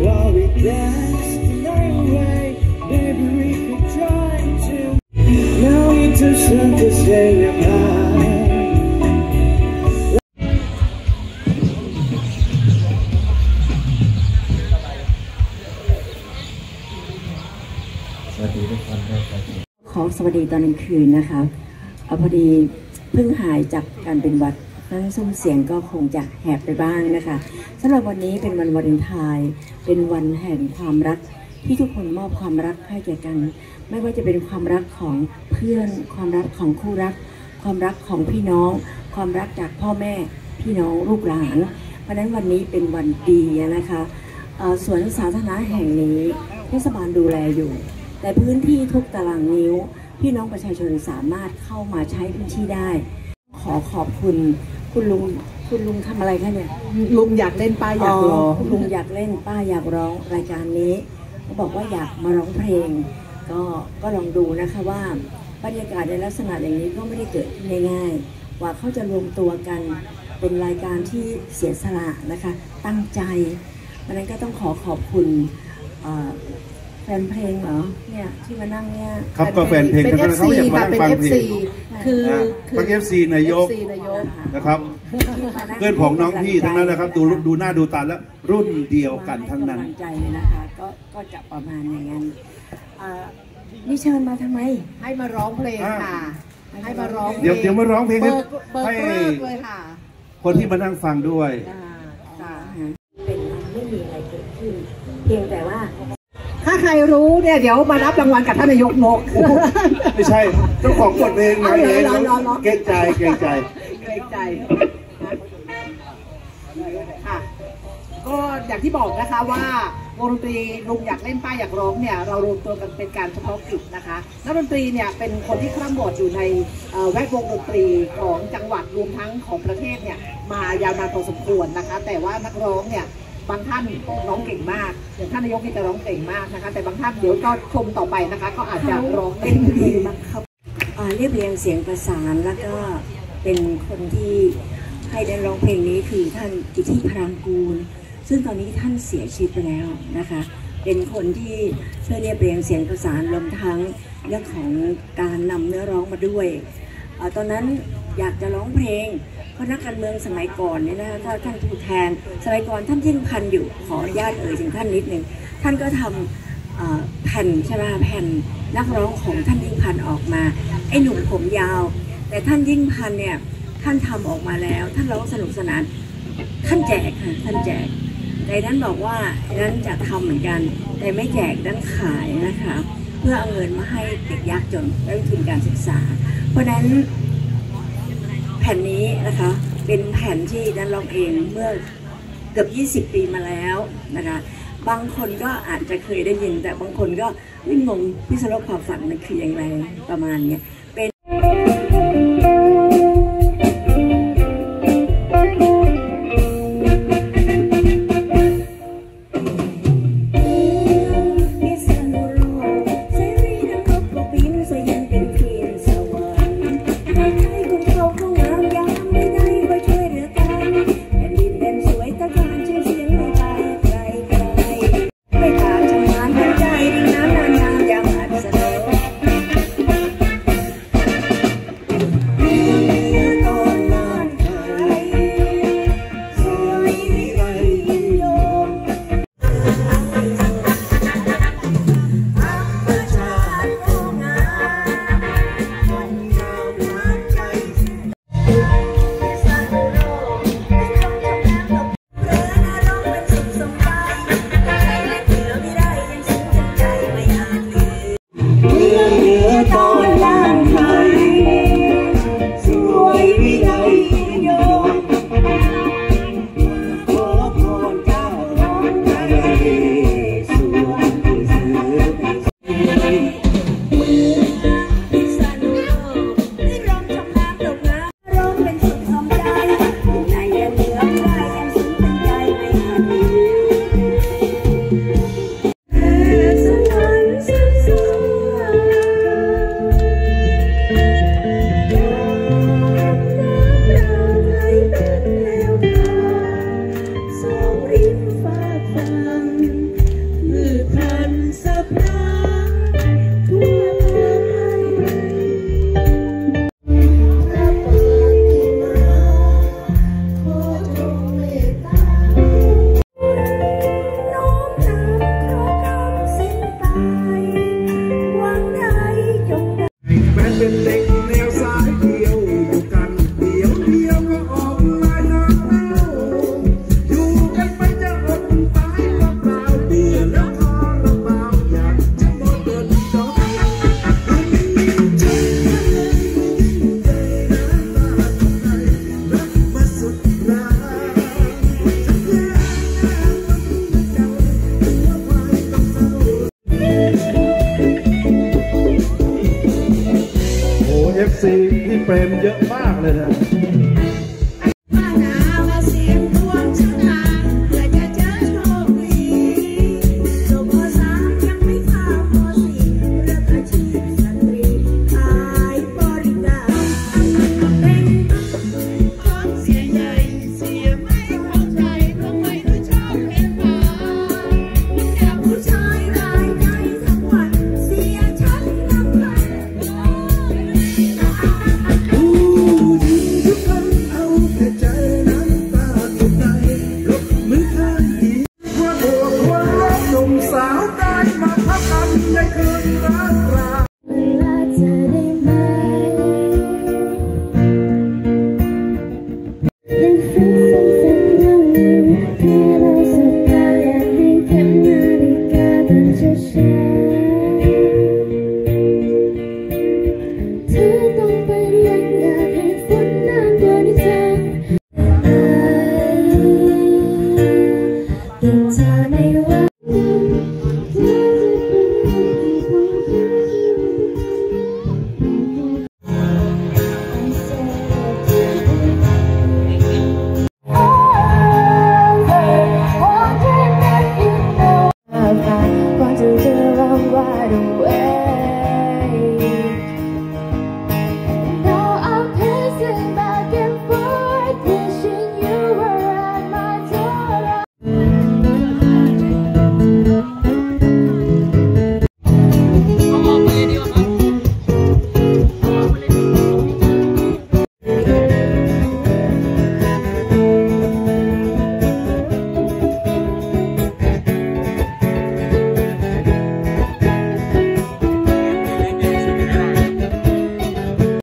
while we dance the night away. Maybe we could try to. Now you just have to say goodbye. สวัสดีทุกคนครับขอสวัสดีตอนกลางคืนนะคะพอดีเพิ่งหายจากการเป็นหวัดนั่งซุ้มเสียงก็คงจะแหบไปบ้างนะคะสำหรับวันนี้เป็นวันวาเลนไทน์เป็นวันแห่งความรักที่ทุกคนมอบความรักให้แก่กันไม่ว่าจะเป็นความรักของเพื่อนความรักของคู่รักความรักของพี่น้องความรักจากพ่อแม่พี่น้องลูกหลานเพราะฉะนั้นวันนี้เป็นวันดีนะคะสวนสาธารณะแห่งนี้เทศบาลดูแลอยู่แต่พื้นที่ทุกตารางนิ้วพี่น้องประชาชนสามารถเข้ามาใช้พื้นที่ได้ขอขอบคุณคุณลุงทำอะไรคะเนี่ยลุงอยากเล่นป้าอยากร้องลุงอยากเล่นป้าอยากร้องรายการนี้เขาบอกว่าอยากมาร้องเพลงก็ลองดูนะคะว่าบรรยากาศในลักษณะอย่างนี้ก็ไม่ได้เกิดง่ายๆว่าเขาจะรวมตัวกันเป็นรายการที่เสียสละนะคะตั้งใจวันนั้นก็ต้องขอบคุณแฟนเพลงเหรอเนี่ยที่มานั่งเนี่ยครับก็แฟนเพลงเป็น FC ค่ะเป็น FC คือเป็น FC นายกนะครับเพื่อนของน้องพี่ทั้งนั้นนะครับดูหน้าดูตาแล้วรุ่นเดียวกันทั้งนั้นใจนะคะก็จะประมาณอย่างนั้นนี่เชิญมาทำไมให้มาร้องเพลงค่ะให้มาร้องเดี๋ยวมาร้องเพลงให้เลยค่ะคนที่มานั่งฟังด้วยเป็นไม่มีอะไรเกิดขึ้นเพียงแต่ว่าถ้าใครรู้เนี่ยเดี๋ยวมารับรางวัลกับท่านนายกนกไม่ใช่เจ้าของบทเพลงนะเกรงใจค่ะก็อย่างที่บอกนะคะว่าวงดนตรีลุงอยากเล่นป้าอยากร้องเนี่ยเรารวมตัวกันเป็นการเฉพาะกิจนะคะนักดนตรีเนี่ยเป็นคนที่คร่ำวอดอยู่ในแวดวงดนตรีของจังหวัดรวมทั้งของประเทศเนี่ยมายาวนานพอสมควรนะคะแต่ว่านักร้องเนี่ยบางท่านร้องเก่งมากอย่างท่านนายกนี่จะร้องเก่งมากนะคะแต่บางท่านเดี๋ยวก็ชมต่อไปนะคะก็อาจจะร้องเก่งดีมากครับเรียบเรียงเสียงประสานแล้วก็เป็นคนที่ให้ได้ร้องเพลงนี้คือท่านกิติพรางกูลซึ่งตอนนี้ท่านเสียชีวิตไปแล้วนะคะเป็นคนที่ช่วยเรียบเรียงเสียงประสานรวมทั้งเรื่องของการนำเนื้อร้องมาด้วยตอนนั้นอยากจะร้องเพลงเพราะนักการเมืองสมัยก่อนเนี่ยนะถ้าท่านผู้แทนสมัยก่อนท่านยิ่งพันอยู่ขออนุญาตถึงท่านนิดหนึ่งท่านก็ทำแผ่นใช่ไหมแผ่นนักร้องของท่านยิ่งพันออกมาไอ้หนุ่มผมยาวแต่ท่านยิ่งพันเนี่ยท่านทำออกมาแล้วท่านร้องสนุกสนานท่านแจกค่ะท่านแจกแต่นั้นบอกว่านั้นจะทำเหมือนกันแต่ไม่แจกนั้นขายนะคะเพื่อเอาเงินมาให้เด็กยากจนได้ทุนการศึกษาเพราะนั้นแผ่นนี้นะคะเป็นแผ่นที่นั้นร้องเองเมื่อเกือบ20 ปีมาแล้วนะคะบางคนก็อาจจะเคยได้ยินแต่บางคนก็วิ่งงงพิศวงความฝันมันคืออย่างไรประมาณนี้เป็นเยอะมากเลยนะแค่เราสบตาอยากให้เข็มนาฬิกาเตือนเช้า